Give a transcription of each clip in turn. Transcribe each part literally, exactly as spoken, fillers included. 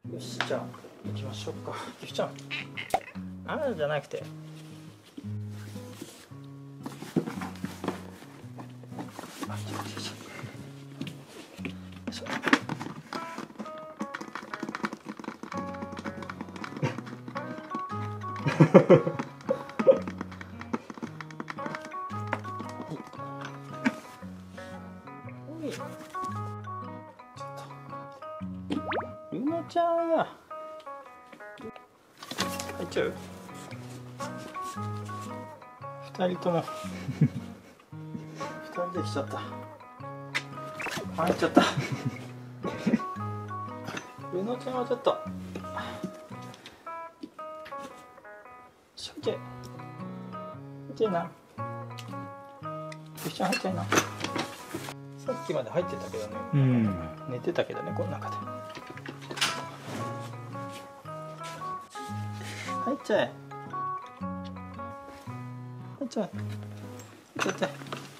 よし、じゃあ行きましょうか。ゆきちゃん、あるじゃなくて、あ、ちょちょちょよいしょ。おい、ちょっとルナちゃんや入っちゃう。二人とも二人で来ちゃった。入っちゃったルナちゃんはちょっとしょいちゃい入っちゃいな。ゆきちゃん入っちゃいな。さっきまで入ってたけどね、うん、寝てたけどね、この中で。入っちゃえ。入っちゃえ。入っちゃって。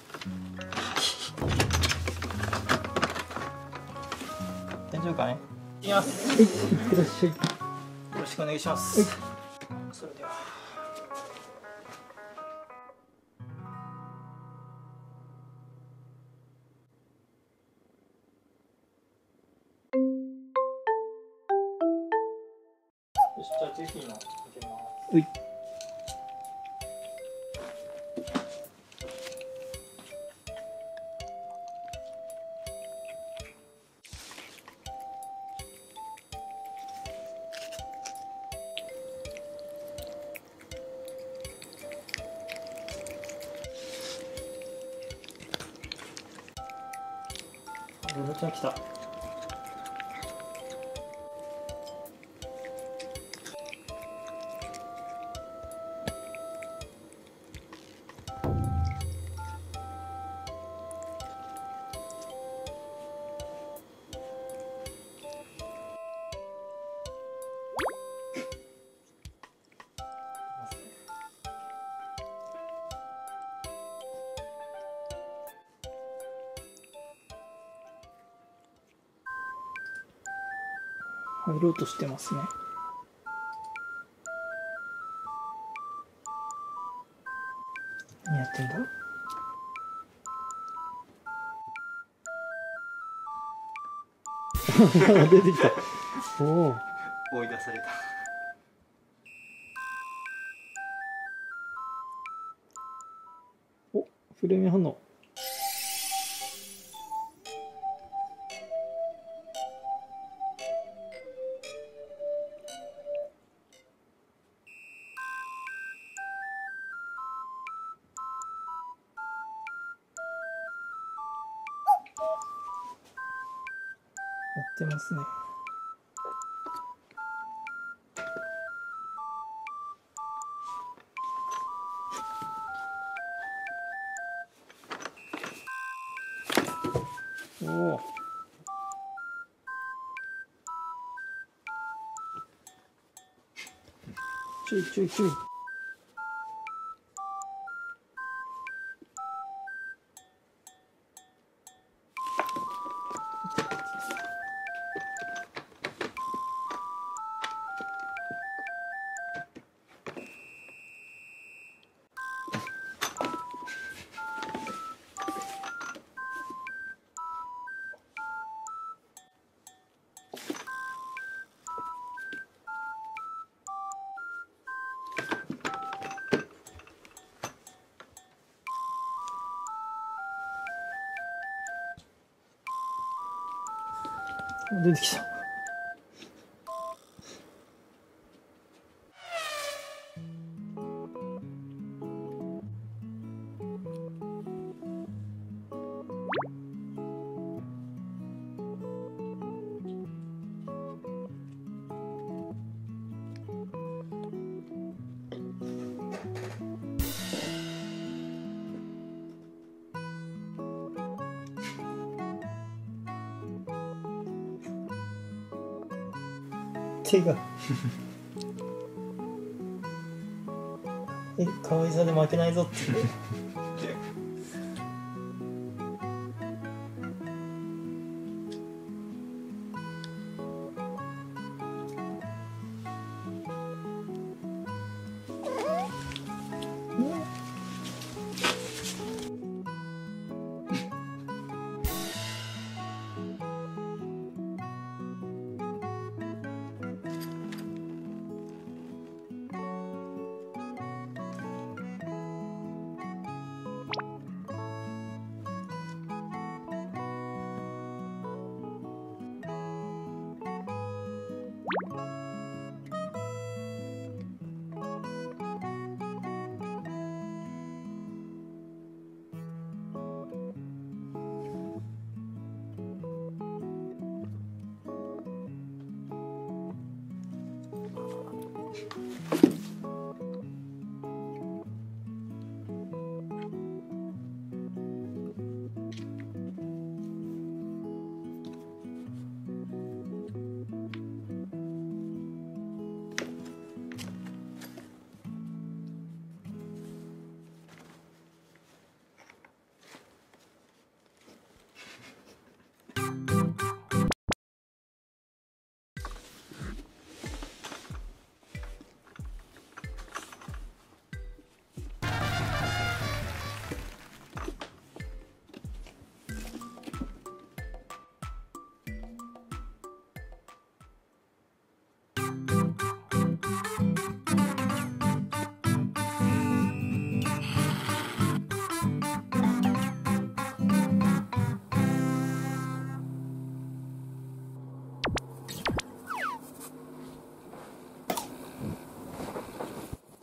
大丈夫かね。いきます。いってらっしゃい。よろしくお願いします。それでは。よし、じゃあジェフィーの開けます。うい。ルナちゃん来た。入ろうとしてますね。何やってんだ出てきた。おお。追い出された。お、フレーム反応。やってますね。おお。ちょいちょいちょい。出てきた。手がえ、可愛さで負けないぞって